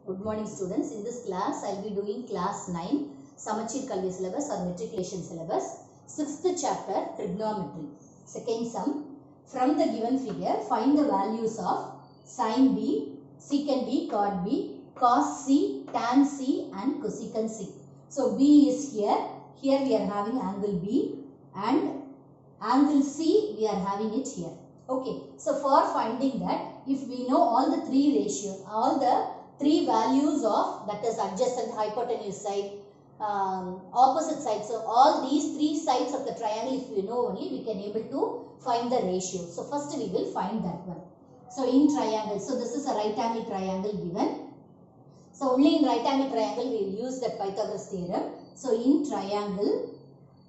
Good morning students. In this class, I will be doing class 9 Samachir Kalvi syllabus or matriculation syllabus. 6th chapter trigonometry. Second sum. From the given figure, find the values of sin B, secant B, cot B, cos C, tan C and cosecant C. So B is here. Here we are having angle B and angle C we are having it here. Okay. So for finding that, if we know all the three ratios, all the three values of, that is adjacent, hypotenuse side, opposite side. So all these three sides of the triangle, if we know only, we can able to find the ratio. So first we will find that one. So in triangle, so this is a right angle triangle given. So only in right angle triangle we will use that Pythagoras theorem. So in triangle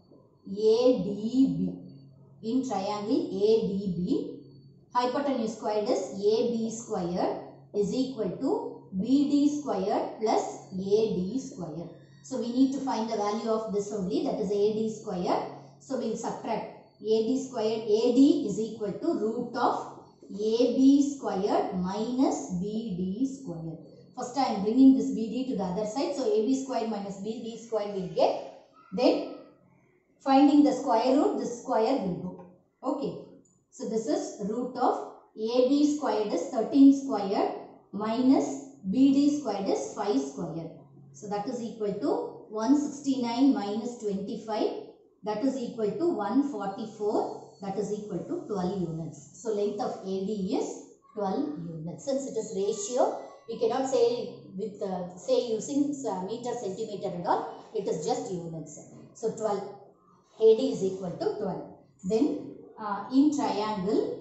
ADB, in triangle ADB, hypotenuse squared is AB squared is equal to BD squared plus AD squared. So we need to find the value of this only, that is AD squared. So we will subtract AD squared. AD is equal to root of AB squared minus BD squared. First I am bringing this BD to the other side. So AB squared minus BD squared will get. Then finding the square root, this square will go. Okay. So this is root of AB squared is 13 squared minus BD squared is 5 squared. So that is equal to 169 minus 25. That is equal to 144. That is equal to 12 units. So length of AD is 12 units. Since it is ratio, we cannot say with say using meter, centimeter and all. It is just units. So 12. AD is equal to 12. Then in triangle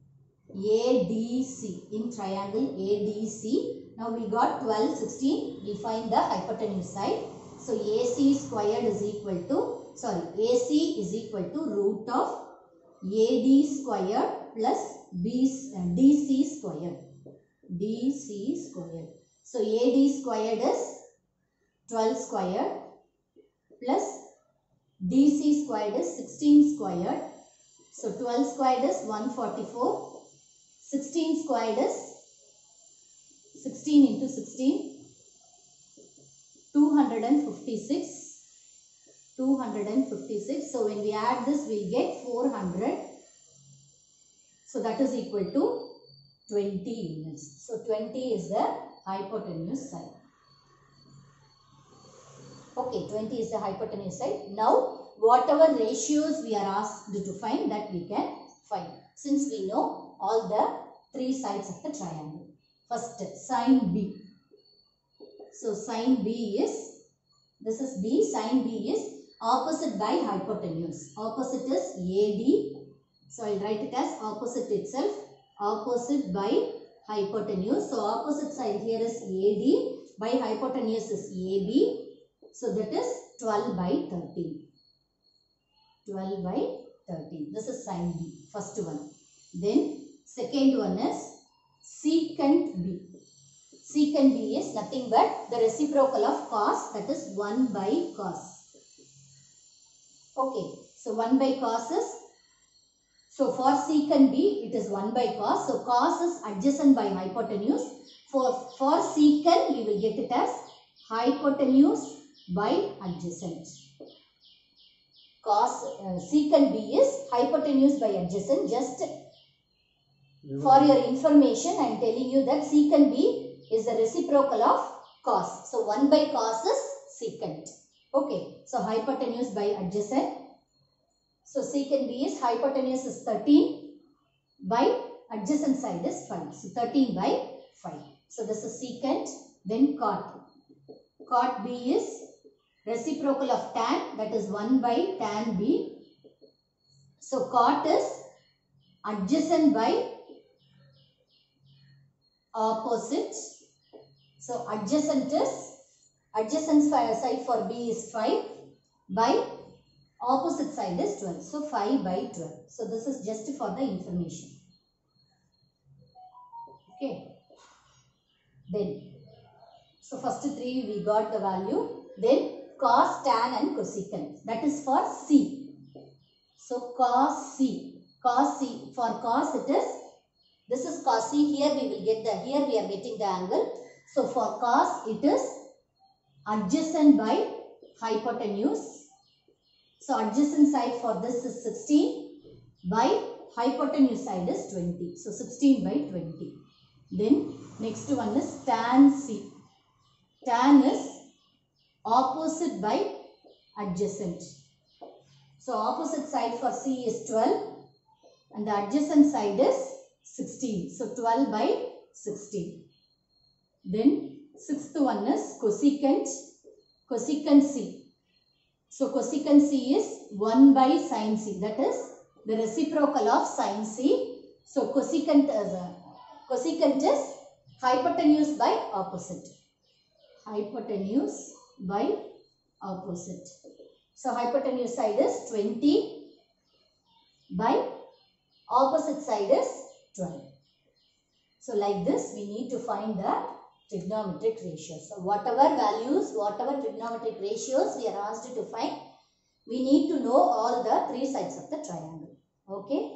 ADC, in triangle ADC, now we got 12, 16, we find the hypotenuse side. So AC squared is equal to, AC is equal to root of AD squared plus DC squared. DC squared. So AD squared is 12 squared plus DC squared is 16 squared. So 12 squared is 144. 16 squared is 16 into 16, 256. 256. So when we add this, we will get 400. So that is equal to 20 units. So 20 is the hypotenuse side. Okay, 20 is the hypotenuse side. Now, whatever ratios we are asked to find, that we can find. Since we know all the three sides of the triangle. First, sin B. So, sin B is, this is B, sin B is opposite by hypotenuse. Opposite is AD. So, I will write it as opposite itself. Opposite by hypotenuse. So, opposite side here is AD. By hypotenuse is AB. So, that is 12 by 13. 12 by 13. This is sin B. First one. Then, second one is secant B. Secant B is nothing but the reciprocal of cos, that is 1 by cos. Okay. So 1 by cos is, so for secant B it is 1 by cos. So cos is adjacent by hypotenuse. For secant we will get it as hypotenuse by adjacent. Cos secant B is hypotenuse by adjacent. Just for your information, I am telling you that secant B is the reciprocal of cos. So 1 by cos is secant. Okay. So hypotenuse by adjacent. So secant B is hypotenuse is 13 by adjacent side is 5. So 13 by 5. So this is secant. Then cot. Cot B is reciprocal of tan, that is 1 by tan B. So cot is adjacent by opposite. So adjacent side for B is 5 by opposite side is 12. So 5 by 12. So this is just for the information. Okay. Then, so first three we got the value. Then cos, tan and cosecant. That is for C. So cos C. Cos C. For cos it is, this is cos C. Here we will get the, here we are getting the angle. So for cos, it is adjacent by hypotenuse. So adjacent side for this is 16 by hypotenuse side is 20. So 16 by 20. Then next one is tan C. Tan is opposite by adjacent. So opposite side for C is 12 and the adjacent side is 16. So 12 by 16. Then sixth one is cosecant. Cosecant C. So cosecant C is 1 by sin C. That is the reciprocal of sin C. So cosecant is hypotenuse by opposite. Hypotenuse by opposite. So hypotenuse side is 20 by opposite side is 12. So like this we need to find the trigonometric ratios. So whatever values, whatever trigonometric ratios we are asked to find, we need to know all the three sides of the triangle. Okay.